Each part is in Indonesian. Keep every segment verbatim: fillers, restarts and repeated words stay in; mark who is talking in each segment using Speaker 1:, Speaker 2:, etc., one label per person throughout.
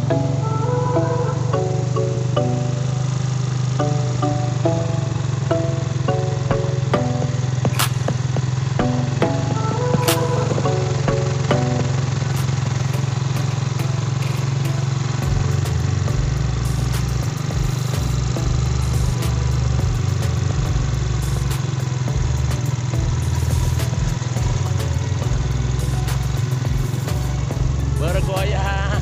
Speaker 1: Bergoyang.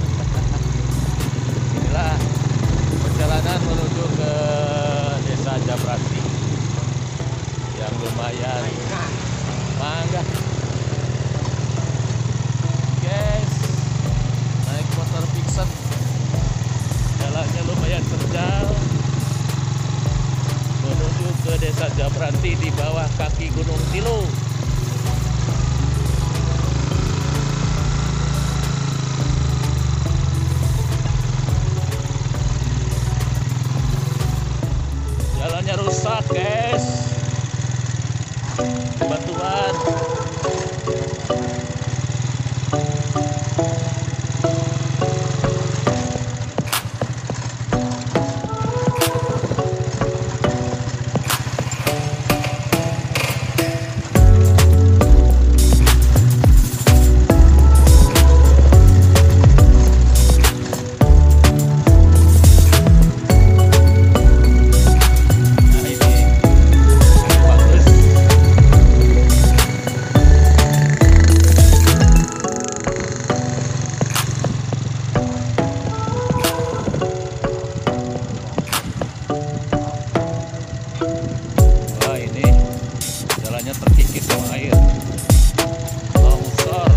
Speaker 1: Inilah perjalanan menuju ke Desa Jabrati yang lumayan. Mangga guys, naik motor Vixen, jalannya lumayan terjal menuju ke Desa Jabrati di bawah kaki Gunung Tilu. Jalannya rusak guys, batuan. Terkikis sama air, longsor.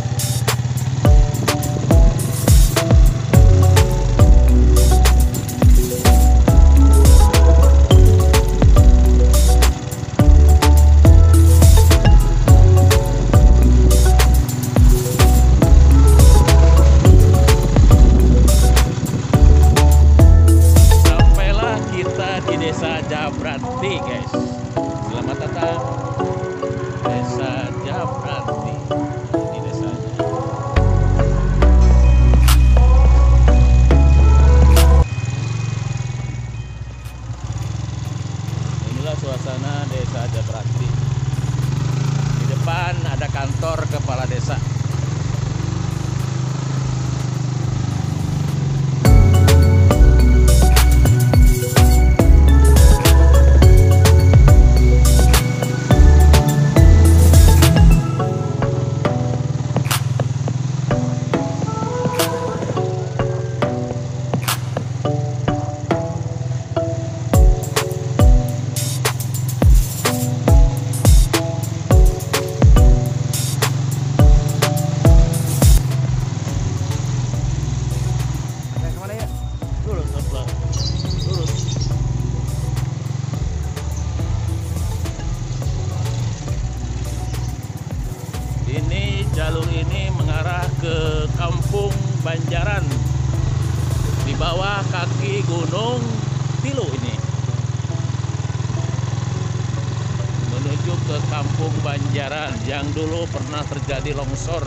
Speaker 1: Sampailah kita di Desa Jabrati guys. Selamat datang Desa Jabrati. Ini desanya. Inilah suasana Desa Jabrati. Di depan ada kantor kepala desa. Ini jalur ini mengarah ke Kampung Banjaran di bawah kaki Gunung Tilu ini, menuju ke Kampung Banjaran yang dulu pernah terjadi longsor.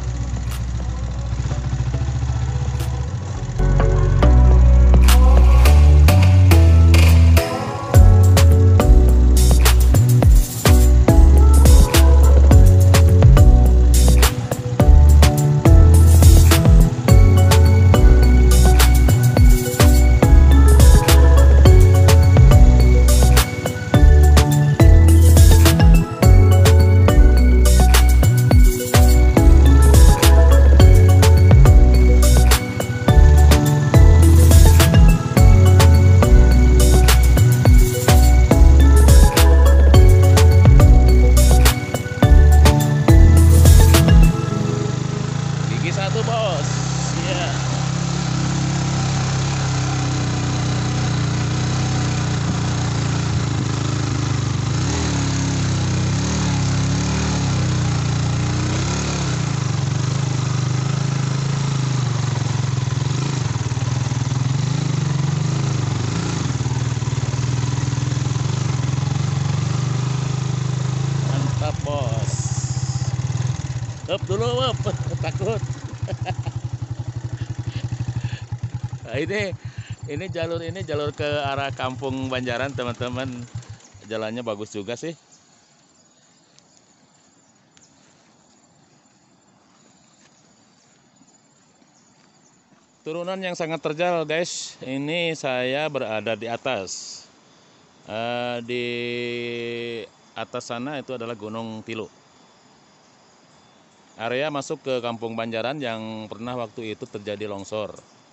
Speaker 1: Satu bos, ya. Mantap bos. Up dulu, up. Takut. ini ini jalur ini jalur ke arah Kampung Banjaran teman-teman. Jalannya bagus juga sih. Turunan yang sangat terjal guys. Ini saya berada di atas. Uh, di atas sana itu adalah Gunung Tilu. Area masuk ke Kampung Banjaran yang pernah waktu itu terjadi longsor.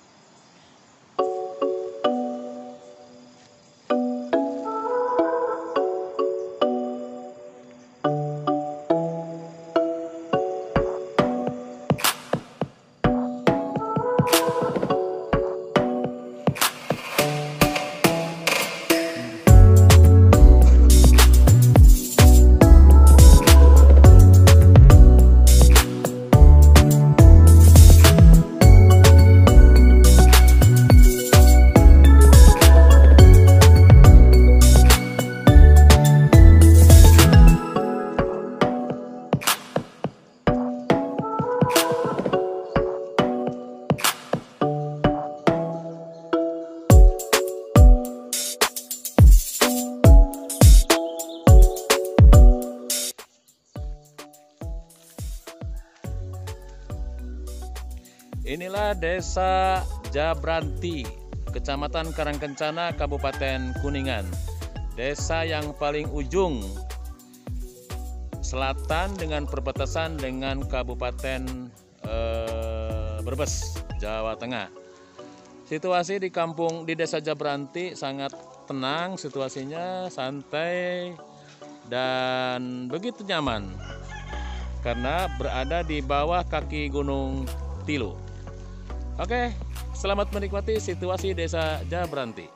Speaker 1: Inilah Desa Jabranti, Kecamatan Karangkencana, Kabupaten Kuningan. Desa yang paling ujung selatan dengan perbatasan dengan Kabupaten eh, Brebes, Jawa Tengah. Situasi di kampung di Desa Jabranti sangat tenang, situasinya santai dan begitu nyaman karena berada di bawah kaki Gunung Tilu. Oke, selamat menikmati situasi Desa Jabranti.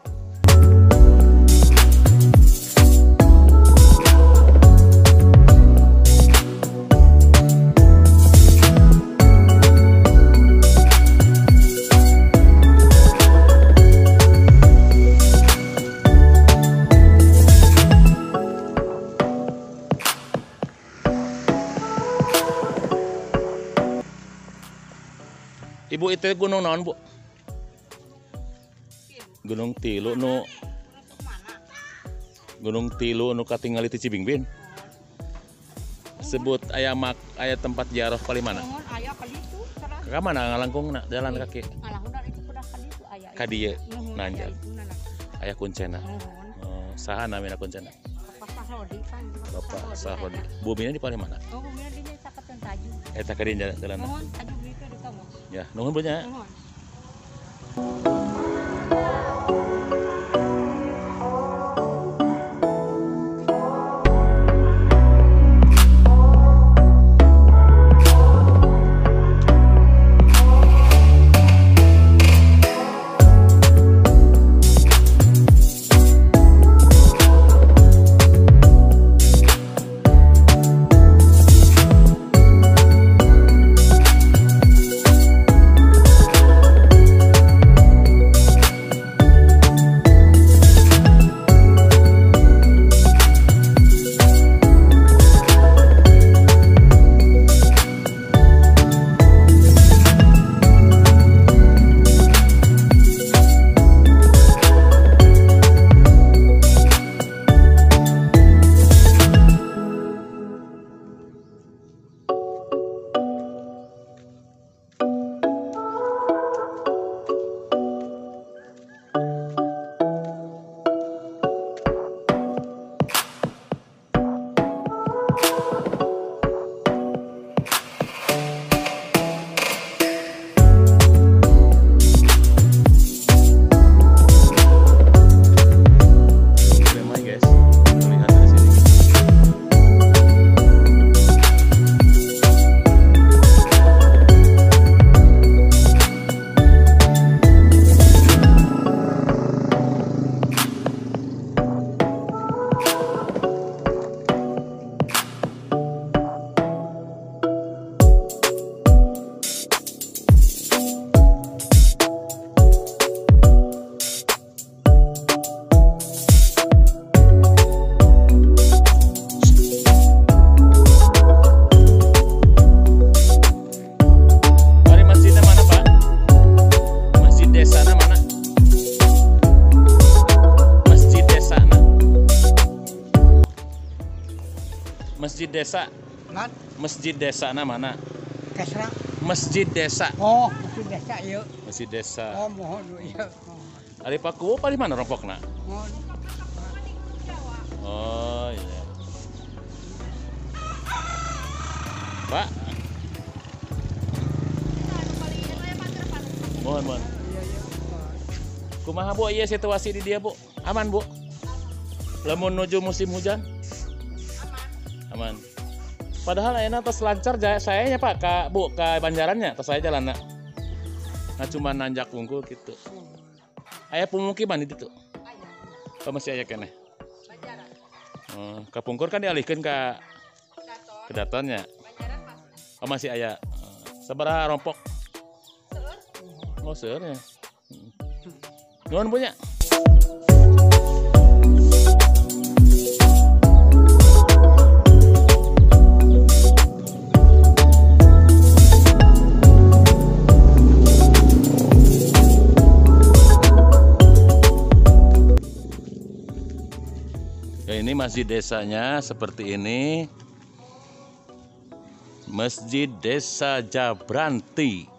Speaker 1: Ibu itu gunung naon, Bu? Gunung Tilu nu Gunung Tilu nu katingali ti Cibingbin. Sebut aya mak aya tempat ziarah paling mana?
Speaker 2: Aya ka ditu, sareng.
Speaker 1: Ka mana ngalangkungna jalan kaki?
Speaker 2: Ngalangkungna itu kudah ka ditu aya.
Speaker 1: Ka dieu nanjak. Aya kuncena. Oh, saha namina kuncena?
Speaker 2: Bapak Sahrodi kan.
Speaker 1: Bapak Sahrodi. Bumina di paling mana?
Speaker 2: Oh, bumina di Caketan Taju.
Speaker 1: Eta ka dieu jalan.
Speaker 2: Mohon Taju itu di kamu.
Speaker 1: Ya, nuhun Bu nya.
Speaker 2: Mohon.
Speaker 1: desa.
Speaker 3: Lat,
Speaker 1: Masjid desa na mana?
Speaker 3: kesra.
Speaker 1: Masjid desa.
Speaker 3: Oh, masih desa yuk.
Speaker 1: Masjid desa.
Speaker 3: Oh, mohon yuk.
Speaker 1: Ari pakuwo pa di mana rompokna?
Speaker 3: Mohon.
Speaker 1: Oh iya. Pak. Mohon, mohon.
Speaker 3: Iya, iya.
Speaker 1: Kumaha Bu ieu situasi di dia Bu? Aman Bu? Lamun nuju musim hujan? Aman. Padahal enak tos lancar sayanya Pak ka Bu ka Banjarannya tos saya jalan. Nah cuma nanjak unggul gitu. Aya pemukiman di ditu. Oh masih aya keneh. Oh, kapungkur kan dialihkeun ka ke datonnya. Oh masih aya. Sabaraha rompok? Oh seueur ya. Nuhun punya. Ya, ini masjid desanya seperti ini. Masjid Desa Jabranti.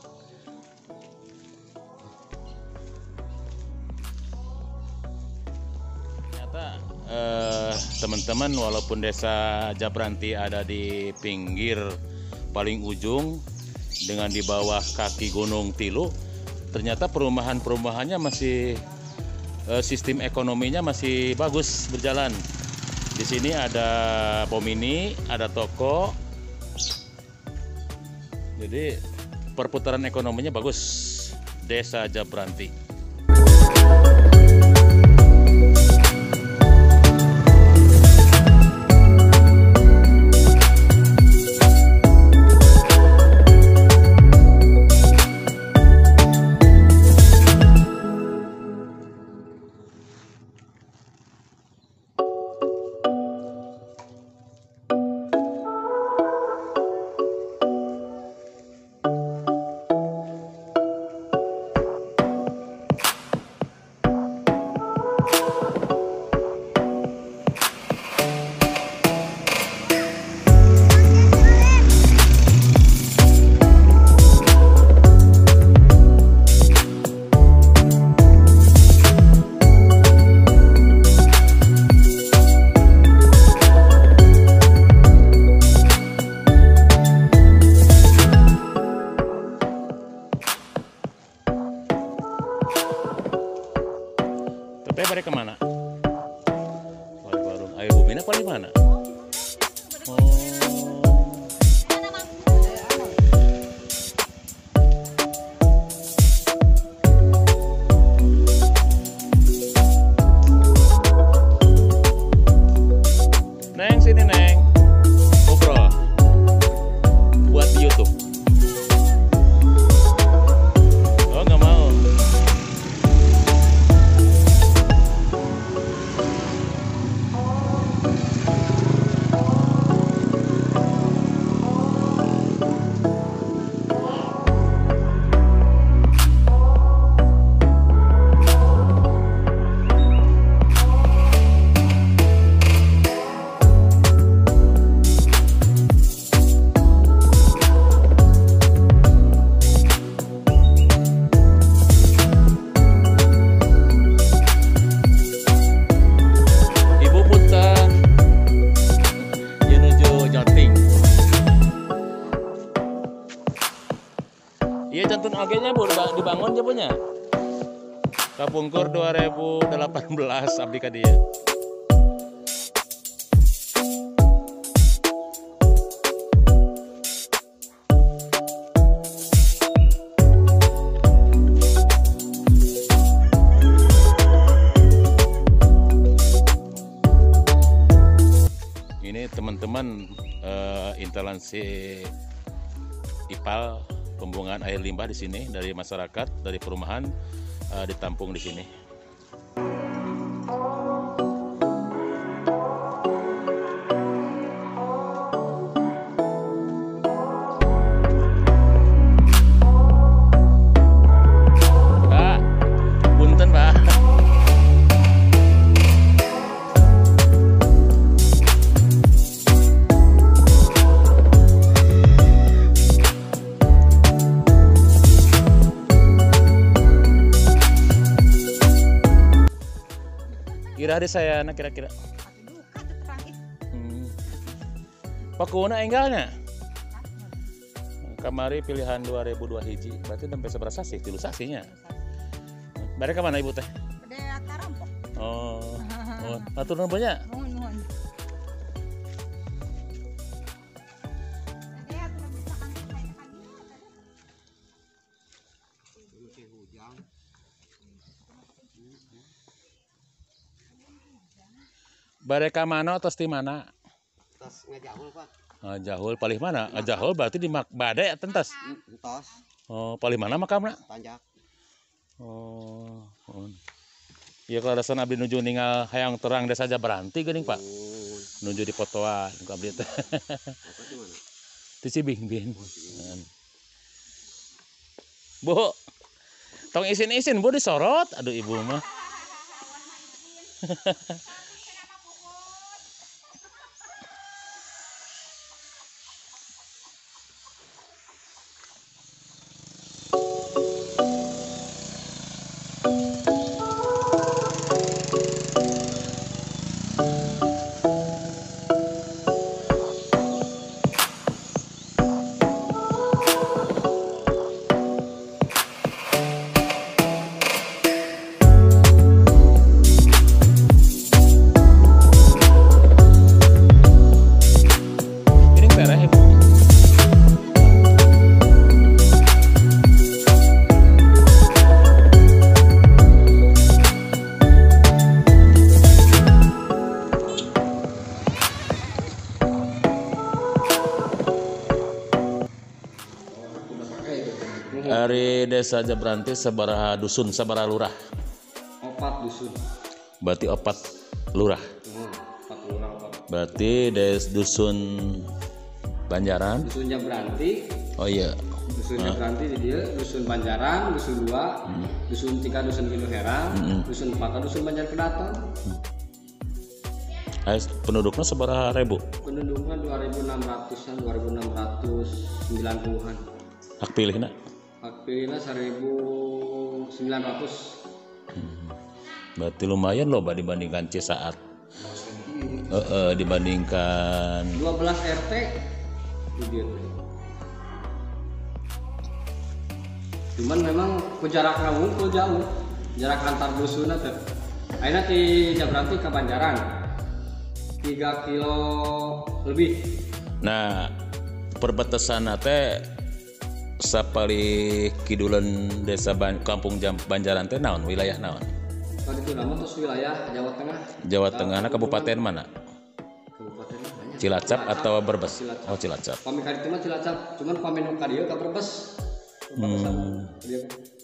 Speaker 1: Ternyata eh, teman-teman, walaupun Desa Jabranti ada di pinggir paling ujung dengan di bawah kaki Gunung Tilu, ternyata perumahan-perumahannya masih sistem ekonominya masih bagus berjalan. Di sini ada pom mini, ada toko. Jadi perputaran ekonominya bagus. Desa Jabranti. Tapi balik kemana? Balik warung. Ayo Bu Mina paling mana? Oh. Neng sini Neng. Ngobrol. Buat di YouTube. Oh nggak mau. Iya cantun agenya Bu dibangun aja punya. Kapungkur dua ribu delapan belas abdi ka dieu. Ini teman-teman uh, instalasi I P A L pembuangan air limbah di sini dari masyarakat, dari perumahan uh, ditampung di sini. Pak, punten Pak. iraha di saya na kira-kira.
Speaker 2: Tapi duka tuh terakhir.
Speaker 1: Hmm. Pakuna enggalnya. Kamari pilihan dua ribu dua hiji, berarti sampai seberapa sih? Tilu sasinya. Mereka mana ibu teh?
Speaker 2: Udah tarampok.
Speaker 1: Oh, oh. Atur nuhun banyak.
Speaker 2: Nuhun nuhun.
Speaker 1: Bareka mana atau di mana?
Speaker 4: Tas ngajahul Pak.
Speaker 1: Ngajahul paling mana? Ngajahul berarti di mak badai tentas.
Speaker 4: Tos
Speaker 1: Oh, paling mana makamna?
Speaker 4: tanjak.
Speaker 1: Oh. Oh. Ya kalau dasar abdi nuju ningal hayang terang desa saja beranti geuning Pak.
Speaker 4: Oh,
Speaker 1: Nuju di fotoan ku abdi teh.
Speaker 4: apa di mana?
Speaker 1: Di Cibingbing. Bu. Tong isin-isin Bu disorot. Aduh ibu mah. Ari desa Jabranti sabaraha dusun sabaraha lurah?
Speaker 4: Opat dusun.
Speaker 1: Berarti opat lurah.
Speaker 4: Hmm, opat lurah opat.
Speaker 1: Berarti des dusun Banjaran.
Speaker 4: Dusun Jabranti.
Speaker 1: Oh iya.
Speaker 4: Dusun Jabranti di dia, dusun Banjaran, dusun dua,
Speaker 1: Hmm.
Speaker 4: dusun tiga dusun Kilu Herang,
Speaker 1: Hmm.
Speaker 4: dusun empat dusun Banjar Kedaton.
Speaker 1: Ais penduduknya sabaraha ribu?
Speaker 4: Penduduknya dua ribu enam ratusan, dua ribu enam ratus sembilan puluhan.
Speaker 1: Hak pilihna?
Speaker 4: Hak pilihnya seribu sembilan ratus.
Speaker 1: Berarti lumayan loh Pak dibandingkan Cisaat. Eh, eh, dibandingkan
Speaker 4: dua belas R T di dia. Cuman memang ku jarakna wungkul jauh. Jarak antar dusunna teh. Ayeuna ti Jabranti ke Banjaran tiga kilo lebih.
Speaker 1: nah perbatasan teh sapali kidulan desa Ban Kampung Jam Banjaran teh naon wilayah naon?
Speaker 4: Tadi itu nama terus wilayah Jawa Tengah.
Speaker 1: Jawa Tengah kabupaten mana?
Speaker 4: Kabupaten banyak.
Speaker 1: Cilacap atau Brebes?
Speaker 4: Cilacap.
Speaker 1: Oh Cilacap.
Speaker 4: Pami kali itu mah Cilacap, cuman pami nu ka dieu ka Brebes.
Speaker 1: Hmm.
Speaker 4: Dia